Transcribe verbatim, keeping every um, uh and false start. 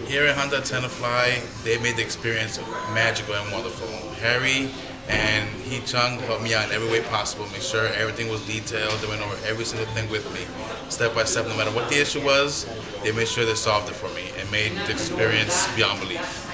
Here at Honda Tenafly, they made the experience magical and wonderful. Harry and Hee Chung helped me out in every way possible, make sure everything was detailed. They went over every single thing with me, step by step. No matter what the issue was, they made sure they solved it for me and made the experience beyond belief.